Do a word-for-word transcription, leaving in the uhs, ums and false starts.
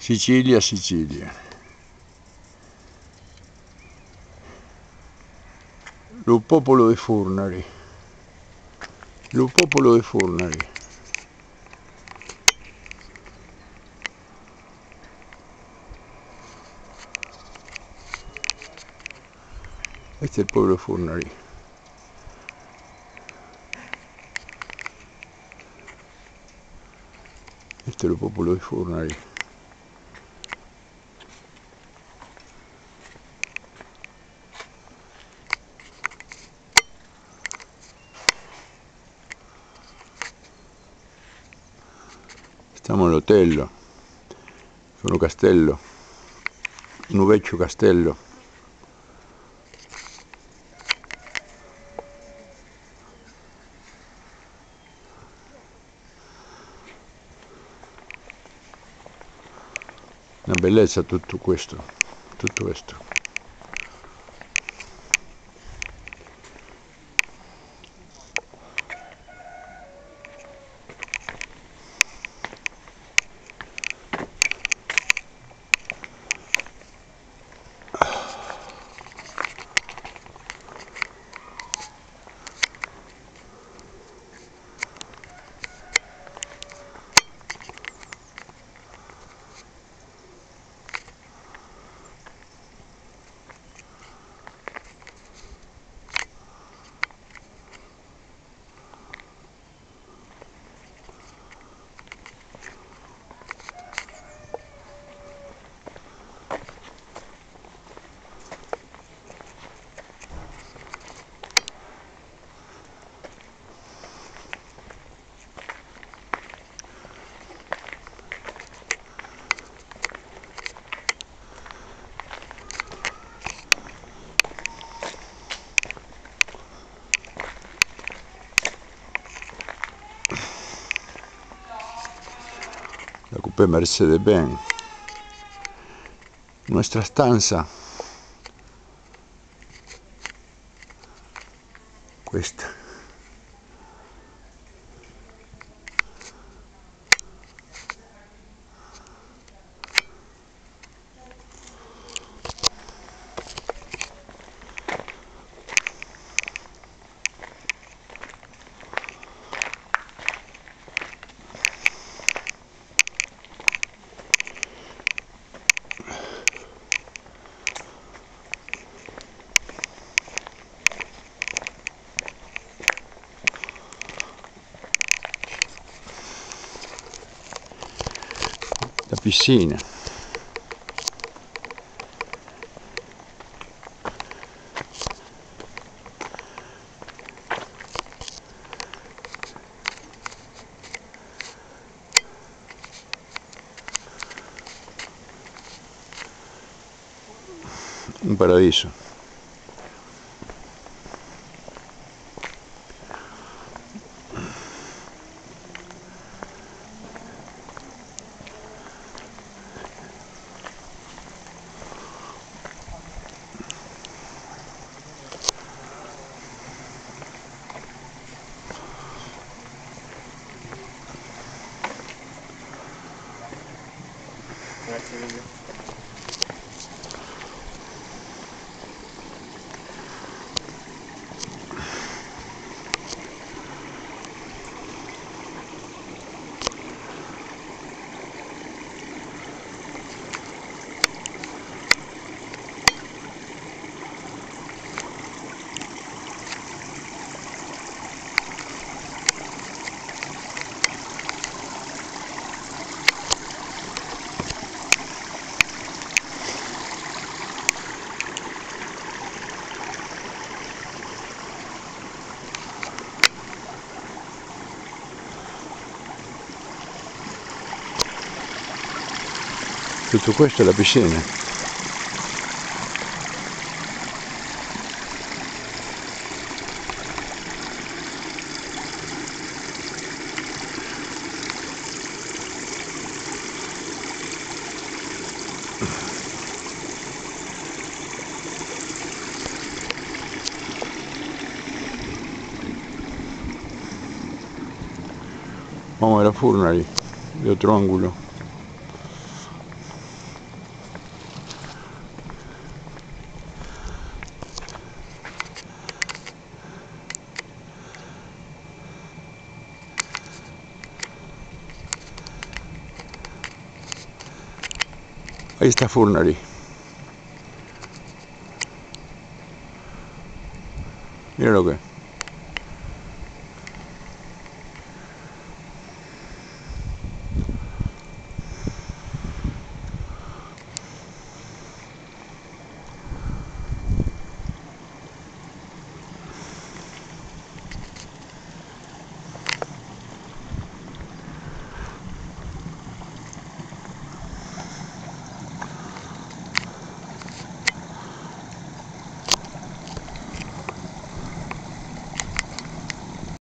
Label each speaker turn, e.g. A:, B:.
A: Sicilia, Sicilia. Lo popolo di Furnari. Lo popolo di Furnari. Questo è il popolo di Furnari. Questo è il popolo di Furnari. Stiamo all'hotel, sono castello, un vecchio castello. Una bellezza tutto questo, tutto questo. La coupé Mercedes-Benz, nuestra stanza, questa. La piscina. Un paradiso.
B: Grazie mille.
A: Tutto questo è la piscina. Vamos alla Furnari, di otro ángulo. Ahí está Furnari. Mira lo que